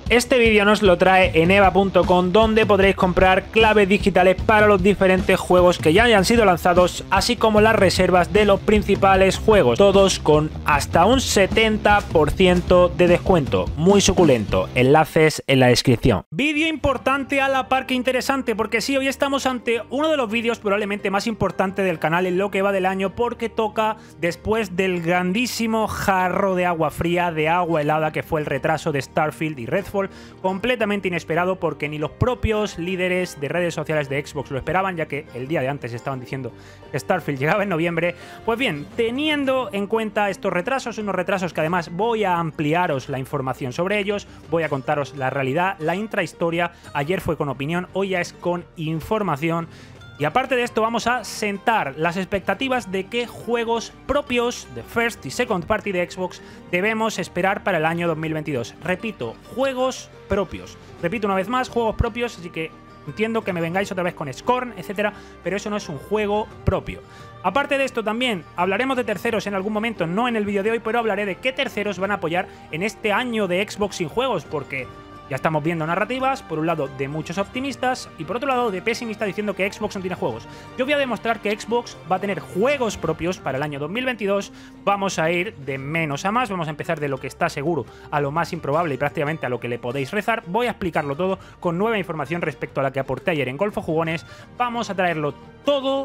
Este vídeo nos lo trae eneva.com, donde podréis comprar claves digitales para los diferentes juegos que ya hayan sido lanzados, así como las reservas de los principales juegos, todos con hasta un 70% de descuento. Muy suculento, enlaces en la descripción. Vídeo importante a la par que interesante, porque sí, hoy estamos ante uno de los vídeos probablemente más importantes del canal en lo que va del año, porque toca después del grandísimo jarro de agua fría, de agua helada que fue el retraso de Starfield y Redfall, completamente inesperado, porque ni los propios líderes de redes sociales de Xbox lo esperaban, ya que el día de antes estaban diciendo que Starfield llegaba en noviembre. Pues bien, teniendo en cuenta estos retrasos, unos retrasos que además voy a ampliaros la información sobre ellos, voy a contaros la realidad, la intrahistoria. Ayer fue con opinión, hoy ya es con información. Y aparte de esto, vamos a sentar las expectativas de qué juegos propios de First y Second Party de Xbox debemos esperar para el año 2022. Repito, juegos propios. Repito una vez más, juegos propios, así que entiendo que me vengáis otra vez con Scorn, etcétera, pero eso no es un juego propio. Aparte de esto, también hablaremos de terceros en algún momento, no en el vídeo de hoy, pero hablaré de qué terceros van a apoyar en este año de Xbox sin juegos, porque ya estamos viendo narrativas, por un lado de muchos optimistas y por otro lado de pesimistas diciendo que Xbox no tiene juegos. Yo voy a demostrar que Xbox va a tener juegos propios para el año 2022, vamos a ir de menos a más, vamos a empezar de lo que está seguro a lo más improbable y prácticamente a lo que le podéis rezar. Voy a explicarlo todo con nueva información respecto a la que aporté ayer en Golfo Jugones. Vamos a traerlo todo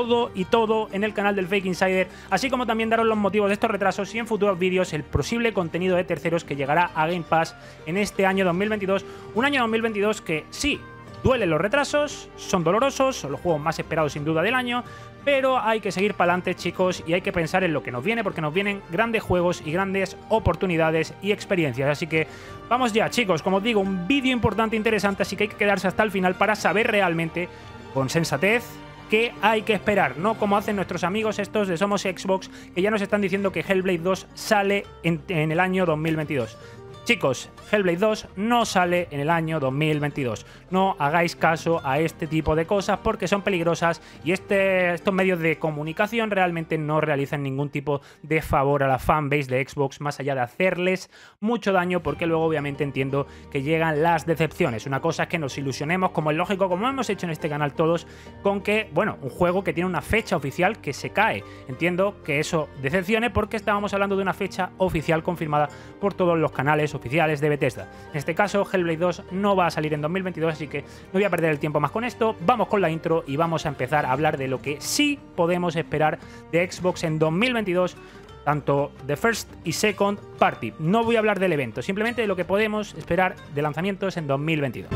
en el canal del Fake Insider, así como también daros los motivos de estos retrasos y en futuros vídeos el posible contenido de terceros que llegará a Game Pass en este año 2022. Un año 2022 que sí, duelen los retrasos, son dolorosos, son los juegos más esperados sin duda del año, pero hay que seguir para adelante, chicos, y hay que pensar en lo que nos viene, porque nos vienen grandes juegos y grandes oportunidades y experiencias. Así que vamos ya, chicos, como os digo, un vídeo importante, interesante, así que hay que quedarse hasta el final para saber realmente, con sensatez, qué hay que esperar, no como hacen nuestros amigos estos de Somos Xbox, que ya nos están diciendo que Hellblade 2 sale en el año 2022. Chicos, Hellblade 2 no sale en el año 2022. No hagáis caso a este tipo de cosas porque son peligrosas y estos medios de comunicación realmente no realizan ningún tipo de favor a la fanbase de Xbox, más allá de hacerles mucho daño, porque luego obviamente entiendo que llegan las decepciones. Una cosa es que nos ilusionemos, como es lógico, como hemos hecho en este canal todos, con que, bueno, un juego que tiene una fecha oficial que se cae. Entiendo que eso decepcione porque estábamos hablando de una fecha oficial confirmada por todos los canales oficiales de Bethesda. En este caso, Hellblade 2 no va a salir en 2022, así que no voy a perder el tiempo más con esto. Vamos con la intro y vamos a empezar a hablar de lo que sí podemos esperar de Xbox en 2022, tanto de First y Second Party. No voy a hablar del evento, simplemente de lo que podemos esperar de lanzamientos en 2022.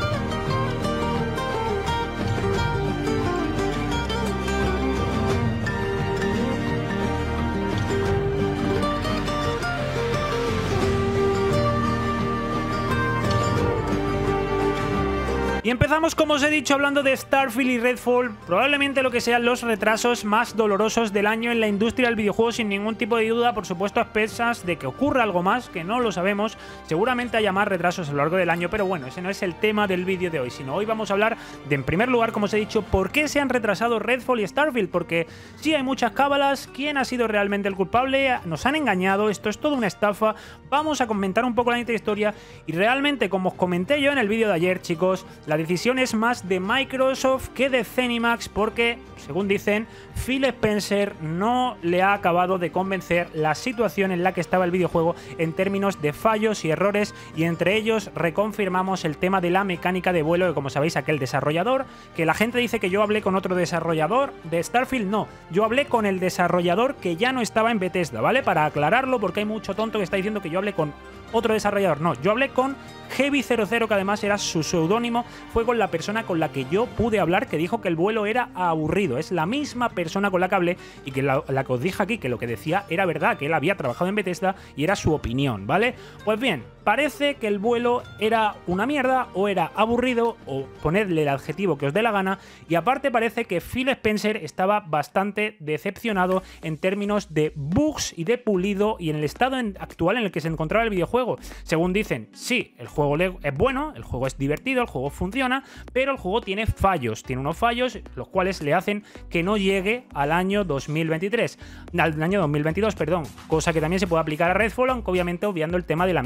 Y empezamos, como os he dicho, hablando de Starfield y Redfall, probablemente lo que sean los retrasos más dolorosos del año en la industria del videojuego, sin ningún tipo de duda, por supuesto a expensas de que ocurra algo más, que no lo sabemos. Seguramente haya más retrasos a lo largo del año, pero bueno, ese no es el tema del vídeo de hoy, sino hoy vamos a hablar de, en primer lugar, como os he dicho, por qué se han retrasado Redfall y Starfield, porque sí hay muchas cábalas, quién ha sido realmente el culpable, nos han engañado, esto es toda una estafa. Vamos a comentar un poco la historia y realmente, como os comenté yo en el vídeo de ayer, chicos, la decisión es más de Microsoft que de Zenimax, porque, según dicen, Phil Spencer no le ha acabado de convencer la situación en la que estaba el videojuego en términos de fallos y errores, y entre ellos reconfirmamos el tema de la mecánica de vuelo, que como sabéis, aquel desarrollador, que la gente dice que yo hablé con otro desarrollador de Starfield, no, yo hablé con el desarrollador que ya no estaba en Bethesda, ¿vale? Para aclararlo, porque hay mucho tonto que está diciendo que yo hablé con otro desarrollador, no, yo hablé con Heavy00, que además era su seudónimo, fue con la persona con la que yo pude hablar, que dijo que el vuelo era aburrido. Es la misma persona con la que hablé y que la que os dije aquí, que lo que decía era verdad, que él había trabajado en Bethesda y era su opinión, ¿vale? Pues bien, parece que el vuelo era una mierda o era aburrido, o ponedle el adjetivo que os dé la gana, y aparte parece que Phil Spencer estaba bastante decepcionado en términos de bugs y de pulido y en el estado actual en el que se encontraba el videojuego. Según dicen, sí, el juego es bueno, el juego es divertido, el juego funciona, pero el juego tiene fallos, tiene unos fallos los cuales le hacen que no llegue al año 2022, perdón, cosa que también se puede aplicar a Redfall, aunque obviamente obviando el tema de la mecánica de vuelo.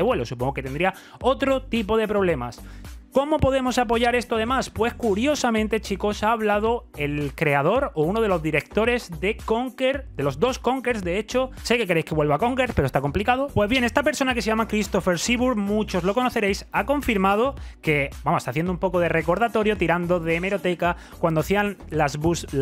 vuelo. Supongo que tendría otro tipo de problemas. ¿Cómo podemos apoyar esto además? Pues curiosamente, chicos, ha hablado el creador o uno de los directores de Conker, de los dos Conkers, de hecho. Sé que queréis que vuelva a Conker, pero está complicado. Pues bien, esta persona que se llama Christopher Seabourn, muchos lo conoceréis, ha confirmado que, vamos, haciendo un poco de recordatorio, tirando de hemeroteca, cuando hacían las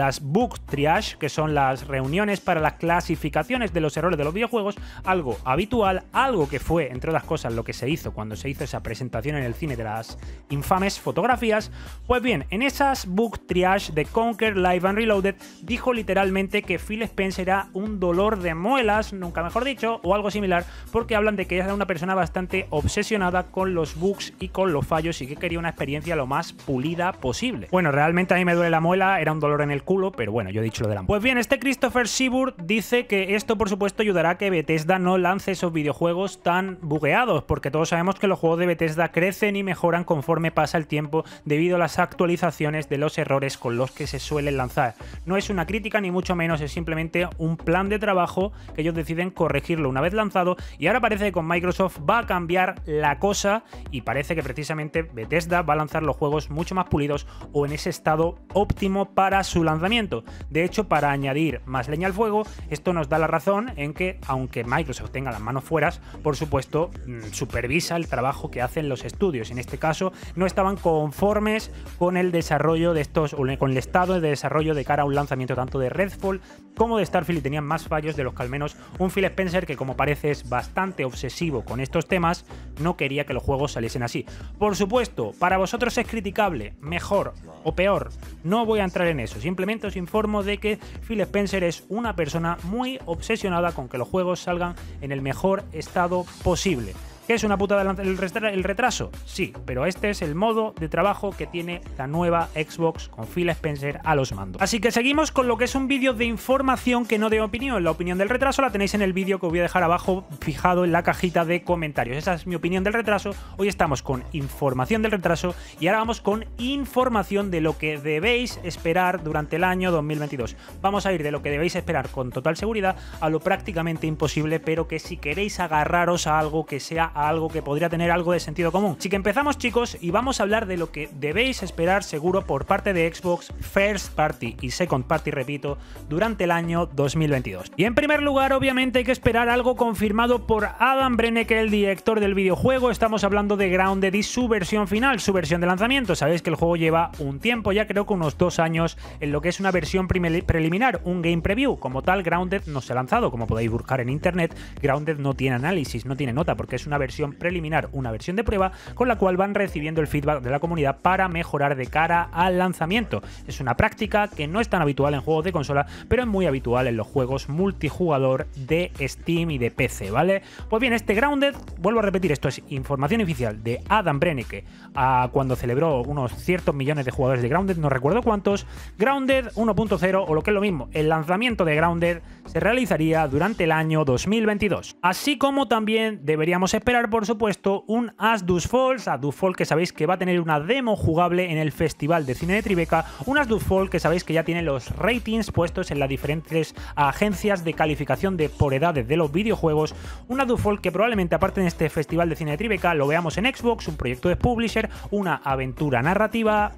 Bug Triage, que son las reuniones para las clasificaciones de los errores de los videojuegos, algo habitual, algo que fue, entre otras cosas, lo que se hizo cuando se hizo esa presentación en el cine de las infames fotografías. Pues bien, en esas Bug Triage de Conker Live and Reloaded dijo literalmente que Phil Spencer era un dolor de muelas, nunca mejor dicho, o algo similar, porque hablan de que era una persona bastante obsesionada con los bugs y con los fallos y que quería una experiencia lo más pulida posible. Bueno, realmente a mí me duele la muela, era un dolor en el culo, pero bueno, yo he dicho lo de la muela. Pues bien, este Christopher Seabourn dice que esto por supuesto ayudará a que Bethesda no lance esos videojuegos tan bugueados, porque todos sabemos que los juegos de Bethesda crecen y mejoran conforme pasa el tiempo debido a las actualizaciones de los errores con los que se suelen lanzar. No es una crítica ni mucho menos, es simplemente un plan de trabajo que ellos deciden corregirlo una vez lanzado, y ahora parece que con Microsoft va a cambiar la cosa y parece que precisamente Bethesda va a lanzar los juegos mucho más pulidos o en ese estado óptimo para su lanzamiento. De hecho, para añadir más leña al fuego, esto nos da la razón en que, aunque Microsoft tenga las manos fueras, por supuesto supervisa el trabajo que hacen los estudios. En este caso no estaban conformes con el desarrollo de estos, o con el estado de desarrollo de cara a un lanzamiento tanto de Redfall como de Starfield, y tenían más fallos de los que al menos un Phil Spencer, que como parece es bastante obsesivo con estos temas, no quería que los juegos saliesen así. Por supuesto, para vosotros es criticable, mejor o peor, no voy a entrar en eso, simplemente os informo de que Phil Spencer es una persona muy obsesionada con que los juegos salgan en el mejor estado posible. ¿Qué es una putada el retraso? Sí, pero este es el modo de trabajo que tiene la nueva Xbox con Phil Spencer a los mandos. Así que seguimos con lo que es un vídeo de información que no de opinión. La opinión del retraso la tenéis en el vídeo que os voy a dejar abajo fijado en la cajita de comentarios. Esa es mi opinión del retraso. Hoy estamos con información del retraso y ahora vamos con información de lo que debéis esperar durante el año 2022. Vamos a ir de lo que debéis esperar con total seguridad a lo prácticamente imposible, pero que si queréis agarraros a algo que sea algo que podría tener algo de sentido común. Así que empezamos, chicos, y vamos a hablar de lo que debéis esperar seguro por parte de Xbox First Party y Second Party, repito, durante el año 2022. Y en primer lugar, obviamente hay que esperar algo confirmado por Adam Brennecke, el director del videojuego. Estamos hablando de Grounded y su versión final, su versión de lanzamiento. Sabéis que el juego lleva un tiempo, ya creo que unos 2 años, en lo que es una versión preliminar, un game preview. Como tal, Grounded no se ha lanzado, como podéis buscar en internet. Grounded no tiene análisis, no tiene nota, porque es una versión preliminar, una versión de prueba, con la cual van recibiendo el feedback de la comunidad para mejorar de cara al lanzamiento. Es una práctica que no es tan habitual en juegos de consola, pero es muy habitual en los juegos multijugador de Steam y de PC, ¿vale? Pues bien, este Grounded, vuelvo a repetir, esto es información oficial de Adam Brennecke cuando celebró unos ciertos millones de jugadores de Grounded, no recuerdo cuántos. Grounded 1.0, o lo que es lo mismo, el lanzamiento de Grounded se realizaría durante el año 2022. Así como también deberíamos esperar, por supuesto, un As Dust Fall, que sabéis que va a tener una demo jugable en el Festival de Cine de Tribeca, un As Dust Fall que sabéis que ya tiene los ratings puestos en las diferentes agencias de calificación por edades de los videojuegos, un As Dust Fall que probablemente aparte de este Festival de Cine de Tribeca lo veamos en Xbox, un proyecto de publisher, una aventura narrativa,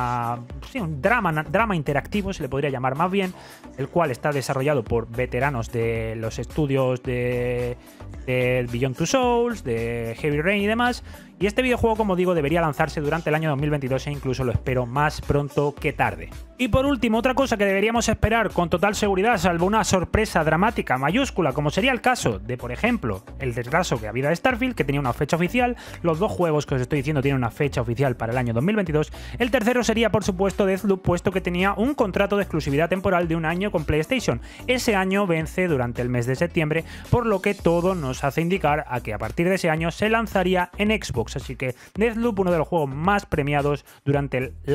un drama interactivo se le podría llamar más bien, el cual está desarrollado por veteranos de los estudios de Beyond Two Souls, de Heavy Rain y demás. Y este videojuego, como digo, debería lanzarse durante el año 2022 e incluso lo espero más pronto que tarde. Y por último, otra cosa que deberíamos esperar con total seguridad, salvo una sorpresa dramática mayúscula, como sería el caso de, por ejemplo, el retraso que había de Starfield, que tenía una fecha oficial. Los dos juegos que os estoy diciendo tienen una fecha oficial para el año 2022. El tercero sería, por supuesto, Deathloop, puesto que tenía un contrato de exclusividad temporal de un año con PlayStation. Ese año vence durante el mes de septiembre, por lo que todo nos hace indicar a que a partir de ese año se lanzaría en Xbox. Así que Deathloop, uno de los juegos más premiados durante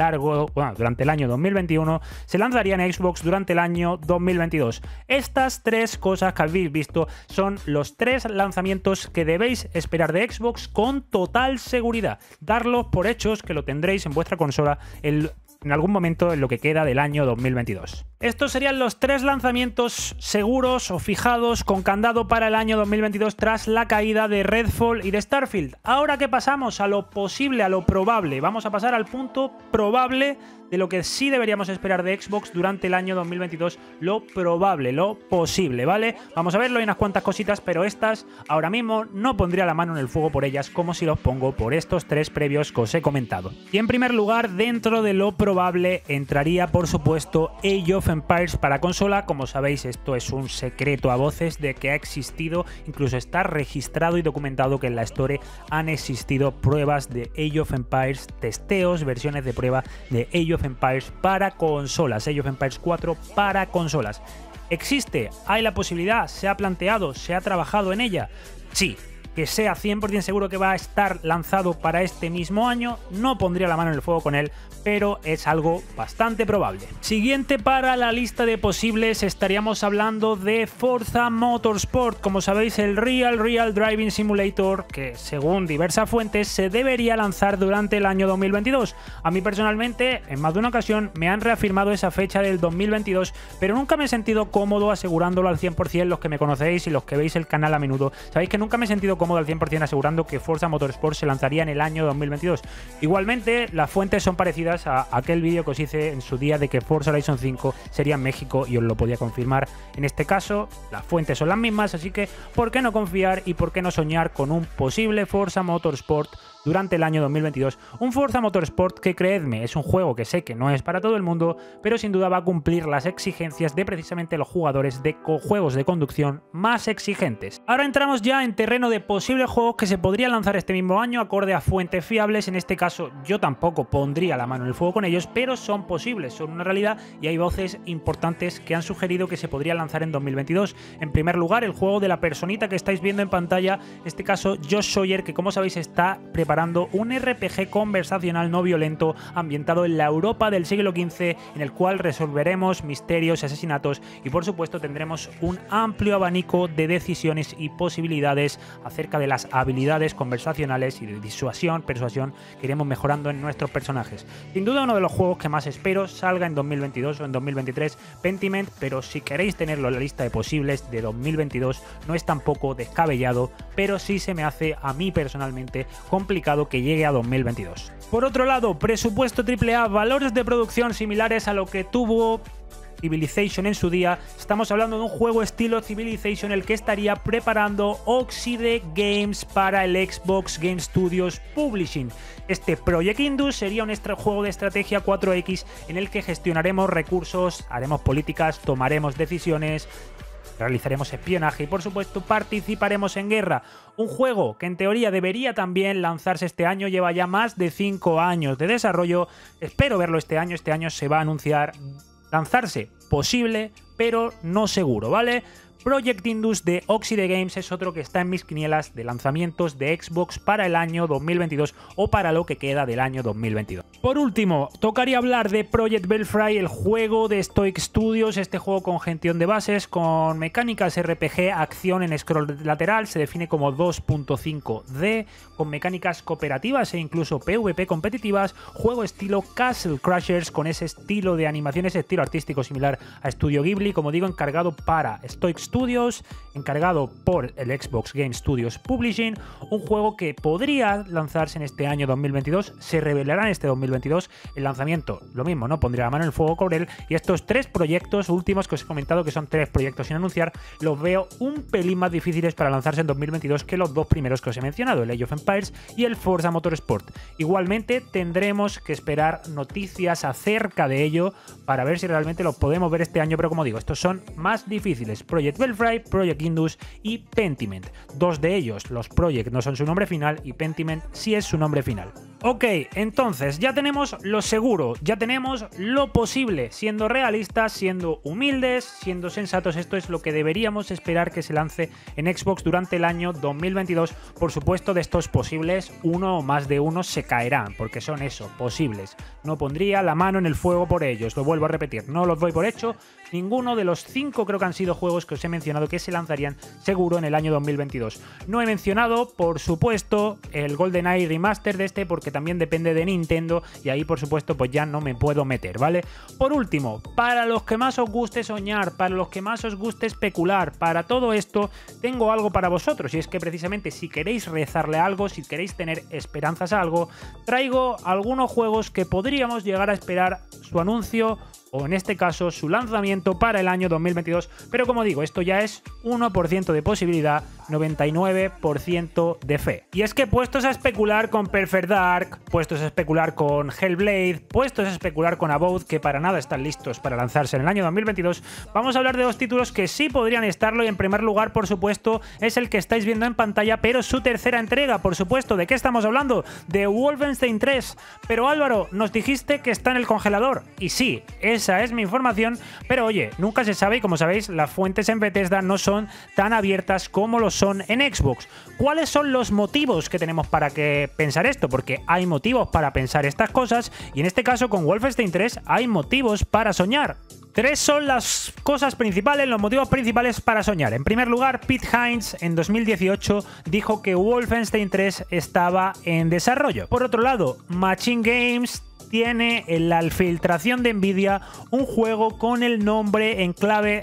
el año 2021, se lanzaría en Xbox durante el año 2022. Estas tres cosas que habéis visto son los 3 lanzamientos que debéis esperar de Xbox con total seguridad. Darlos por hechos que lo tendréis en vuestra consola en algún momento en lo que queda del año 2022. Estos serían los 3 lanzamientos seguros o fijados con candado para el año 2022 tras la caída de Redfall y de Starfield. Ahora que pasamos a lo posible, a lo probable, vamos a pasar al punto probable de lo que sí deberíamos esperar de Xbox durante el año 2022, lo probable, lo posible, ¿vale? Vamos a verlo, hay unas cuantas cositas, pero estas ahora mismo no pondría la mano en el fuego por ellas como si los pongo por estos 3 previos que os he comentado. Y en primer lugar, dentro de lo probable entraría por supuesto Age of Empires para consola. Como sabéis, esto es un secreto a voces de que ha existido, incluso está registrado y documentado que en la Store han existido pruebas de Age of Empires, testeos, versiones de prueba de Age of Empires para consolas, Age of Empires 4 para consolas. ¿Existe? ¿Hay la posibilidad? ¿Se ha planteado? ¿Se ha trabajado en ella? Sí. Que sea 100% seguro que va a estar lanzado para este mismo año, no pondría la mano en el fuego con él, pero es algo bastante probable. Siguiente para la lista de posibles, estaríamos hablando de Forza Motorsport. Como sabéis, el Real Driving Simulator, que según diversas fuentes se debería lanzar durante el año 2022. A mí personalmente, en más de una ocasión, me han reafirmado esa fecha del 2022, pero nunca me he sentido cómodo asegurándolo al 100%. Los que me conocéis y los que veis el canal a menudo, sabéis que nunca me he sentido cómodo al 100% asegurando que Forza Motorsport se lanzaría en el año 2022. Igualmente, las fuentes son parecidas a aquel vídeo que os hice en su día de que Forza Horizon 5 sería en México y os lo podía confirmar. En este caso, las fuentes son las mismas, así que ¿por qué no confiar y por qué no soñar con un posible Forza Motorsport durante el año 2022? Un Forza Motorsport que, creedme, es un juego que sé que no es para todo el mundo, pero sin duda va a cumplir las exigencias de precisamente los jugadores de juegos de conducción más exigentes. Ahora entramos ya en terreno de posibles juegos que se podrían lanzar este mismo año acorde a fuentes fiables. En este caso yo tampoco pondría la mano en el fuego con ellos, pero son posibles, son una realidad y hay voces importantes que han sugerido que se podría lanzar en 2022. En primer lugar, el juego de la personita que estáis viendo en pantalla, en este caso Josh Sawyer, que como sabéis está preparando un RPG conversacional no violento ambientado en la Europa del siglo XV, en el cual resolveremos misterios y asesinatos y por supuesto tendremos un amplio abanico de decisiones y posibilidades acerca de las habilidades conversacionales y de disuasión, persuasión que iremos mejorando en nuestros personajes. Sin duda uno de los juegos que más espero salga en 2022 o en 2023, Pentiment, pero si queréis tenerlo en la lista de posibles de 2022 no es tampoco descabellado, pero sí se me hace a mí personalmente complicado que llegue a 2022. Por otro lado, presupuesto AAA, valores de producción similares a lo que tuvo Civilization en su día. Estamos hablando de un juego estilo Civilization el que estaría preparando Oxide Games para el Xbox Game Studios Publishing. Este Project Indus sería un juego de estrategia 4X en el que gestionaremos recursos, haremos políticas, tomaremos decisiones, realizaremos espionaje y por supuesto participaremos en guerra. Un juego que en teoría debería también lanzarse este año, lleva ya más de 5 años de desarrollo. Espero verlo este año se va a anunciar lanzarse posible, pero no seguro, ¿vale? Project Indus de Oxide Games es otro que está en mis quinielas de lanzamientos de Xbox para el año 2022 o para lo que queda del año 2022. Por último, tocaría hablar de Project Belfry, el juego de Stoic Studios, este juego con gestión de bases, con mecánicas RPG, acción en scroll lateral, se define como 2.5D, con mecánicas cooperativas e incluso PvP competitivas, juego estilo Castle Crashers con ese estilo de animación, ese estilo artístico similar a Studio Ghibli, como digo, encargado para Stoic Studios, encargado por el Xbox Game Studios Publishing, un juego que podría lanzarse en este año 2022, se revelará en este 2022, el lanzamiento, lo mismo, no pondría la mano en el fuego con él, y estos 3 proyectos últimos que os he comentado, que son 3 proyectos sin anunciar, los veo un pelín más difíciles para lanzarse en 2022 que los 2 primeros que os he mencionado, el Age of Empires y el Forza Motorsport. Igualmente tendremos que esperar noticias acerca de ello para ver si realmente los podemos ver este año, pero como digo, estos son más difíciles. Project Belfry, Project Indus y Pentiment. 2 de ellos, los Project, no son su nombre final y Pentiment sí es su nombre final. Ok, entonces ya tenemos lo seguro, ya tenemos lo posible, siendo realistas, siendo humildes, siendo sensatos. Esto es lo que deberíamos esperar que se lance en Xbox durante el año 2022. Por supuesto, de estos posibles, uno o más de uno se caerán, porque son eso, posibles. No pondría la mano en el fuego por ellos, lo vuelvo a repetir, no los doy por hecho, ninguno de los 5 creo que han sido juegos que os he mencionado que se lanzarían seguro en el año 2022. No he mencionado, por supuesto, el GoldenEye Remaster de este porque también depende de Nintendo y ahí, por supuesto, pues ya no me puedo meter, ¿vale? Por último, para los que más os guste soñar, para los que más os guste especular, para todo esto, tengo algo para vosotros y es que precisamente si queréis rezarle a algo, si queréis tener esperanzas a algo, traigo algunos juegos que podríamos llegar a esperar su anuncio o en este caso su lanzamiento para el año 2022, pero como digo, esto ya es 1% de posibilidad, 99% de fe. Y es que puestos a especular con Perfect Dark, puestos a especular con Hellblade, puestos a especular con Abode, que para nada están listos para lanzarse en el año 2022, vamos a hablar de dos títulos que sí podrían estarlo y en primer lugar, por supuesto, es el que estáis viendo en pantalla, pero su tercera entrega, por supuesto. ¿De qué estamos hablando? De Wolfenstein 3. Pero Álvaro, nos dijiste que está en el congelador. Y sí, esa es mi información, pero oye, nunca se sabe y como sabéis, las fuentes en Bethesda no son tan abiertas como lo son en Xbox. ¿Cuáles son los motivos que tenemos para pensar esto? Porque hay motivos para pensar estas cosas y en este caso con Wolfenstein 3 hay motivos para soñar. 3 son las cosas principales, los motivos principales para soñar. En primer lugar, Pete Hines en 2018 dijo que Wolfenstein 3 estaba en desarrollo. Por otro lado, Machine Games tiene en la filtración de Nvidia un juego con el nombre en clave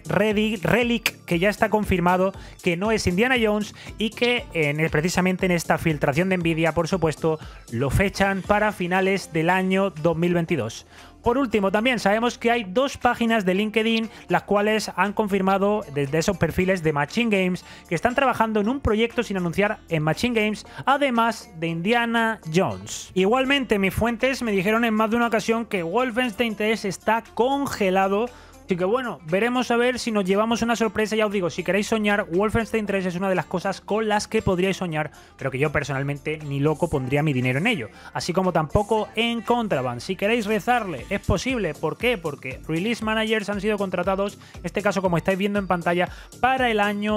Relic, que ya está confirmado que no es Indiana Jones y que precisamente en esta filtración de Nvidia, por supuesto, lo fechan para finales del año 2022. Por último, también sabemos que hay 2 páginas de LinkedIn las cuales han confirmado desde esos perfiles de Machine Games que están trabajando en un proyecto sin anunciar en Machine Games, además de Indiana Jones. Igualmente, mis fuentes me dijeron en más de una ocasión que Wolfenstein 3 está congelado. Así que bueno, veremos a ver si nos llevamos una sorpresa. Ya os digo, si queréis soñar, Wolfenstein 3 es una de las cosas con las que podríais soñar, pero que yo personalmente ni loco pondría mi dinero en ello. Así como tampoco en Contraband. Si queréis rezarle, es posible. ¿Por qué? Porque Release Managers han sido contratados, en este caso como estáis viendo en pantalla, para el año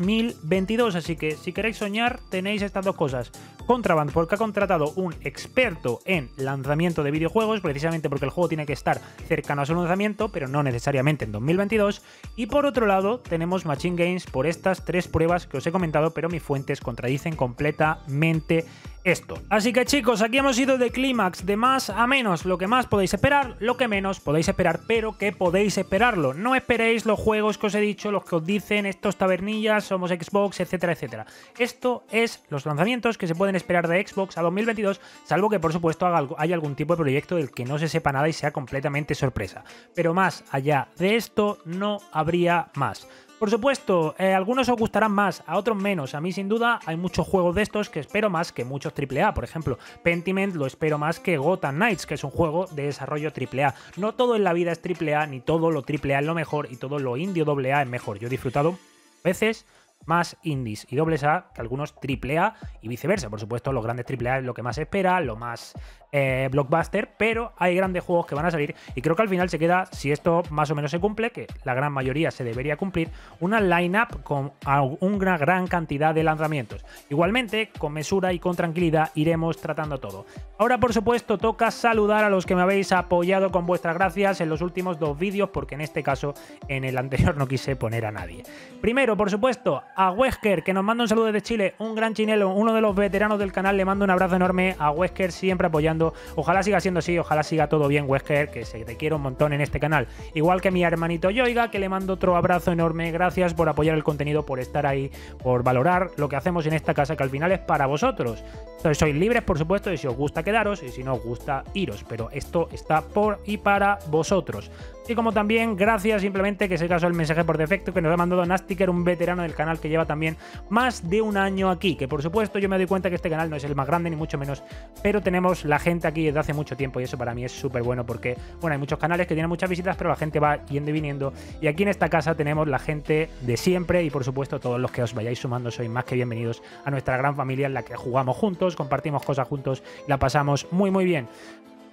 2022. Así que si queréis soñar, tenéis estas dos cosas. Contraband, porque ha contratado un experto en lanzamiento de videojuegos, precisamente porque el juego tiene que estar cercano a su lanzamiento, pero no necesariamente en 2022. Y por otro lado tenemos Machine Games por estas 3 pruebas que os he comentado, pero mis fuentes contradicen completamente esto. Así que chicos, aquí hemos ido de clímax, de más a menos, lo que más podéis esperar, lo que menos podéis esperar, pero que podéis esperarlo. No esperéis los juegos que os he dicho, los que os dicen estos tabernillas, somos Xbox, etcétera, etcétera. Esto es los lanzamientos que se pueden esperar de Xbox a 2022, salvo que por supuesto haya algún tipo de proyecto del que no se sepa nada y sea completamente sorpresa. Pero más allá de esto no habría más. Por supuesto, algunos os gustarán más, a otros menos. A mí sin duda hay muchos juegos de estos que espero más que muchos AAA. Por ejemplo, Pentiment lo espero más que Gotham Knights, que es un juego de desarrollo AAA. No todo en la vida es AAA, ni todo lo AAA es lo mejor y todo lo indie o AA es mejor. Yo he disfrutado a veces más indies y AA que algunos AAA y viceversa. Por supuesto, los grandes AAA es lo que más se espera, lo más blockbuster, pero hay grandes juegos que van a salir y creo que al final se queda, si esto más o menos se cumple, que la gran mayoría se debería cumplir, una line-up con una gran cantidad de lanzamientos. Igualmente, con mesura y con tranquilidad iremos tratando todo. Ahora, por supuesto, toca saludar a los que me habéis apoyado con vuestras gracias en los últimos 2 vídeos, porque en este caso, en el anterior no quise poner a nadie. Primero, por supuesto, a Wesker, que nos manda un saludo desde Chile, un gran chinelo, uno de los veteranos del canal, le mando un abrazo enorme a Wesker, siempre apoyando. Ojalá siga siendo así, ojalá siga todo bien, Wesker, que te quiero un montón en este canal. Igual que mi hermanito Yoiga, que le mando otro abrazo enorme. Gracias por apoyar el contenido, por estar ahí, por valorar lo que hacemos en esta casa, que al final es para vosotros. Entonces sois libres, por supuesto, y si os gusta quedaros, y si no os gusta, iros. Pero esto está por y para vosotros. Y como también, gracias simplemente, que es el caso del mensaje por defecto, que nos ha mandado Nastiker, un veterano del canal que lleva también más de un año aquí. Que por supuesto yo me doy cuenta que este canal no es el más grande, ni mucho menos, pero tenemos la gente aquí desde hace mucho tiempo y eso para mí es súper bueno porque, bueno, hay muchos canales que tienen muchas visitas, pero la gente va yendo y viniendo. Y aquí en esta casa tenemos la gente de siempre y por supuesto todos los que os vayáis sumando sois más que bienvenidos a nuestra gran familia en la que jugamos juntos, compartimos cosas juntos y la pasamos muy muy bien.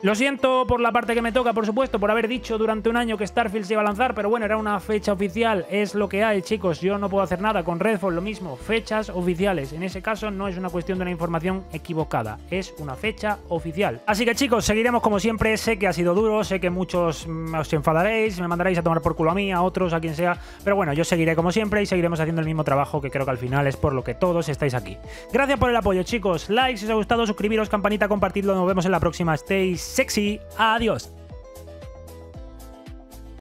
Lo siento por la parte que me toca, por supuesto, por haber dicho durante un año que Starfield se iba a lanzar, pero bueno, era una fecha oficial, es lo que hay, chicos. Yo no puedo hacer nada. Con Redfall lo mismo, fechas oficiales. En ese caso no es una cuestión de una información equivocada, es una fecha oficial. Así que, chicos, seguiremos como siempre. Sé que ha sido duro, sé que muchos os enfadaréis, me mandaréis a tomar por culo a mí, a otros, a quien sea, pero bueno, yo seguiré como siempre y seguiremos haciendo el mismo trabajo, que creo que al final es por lo que todos estáis aquí. Gracias por el apoyo, chicos. Like si os ha gustado, suscribiros, campanita, compartidlo. Nos vemos en la próxima. Stay sexy. Adiós.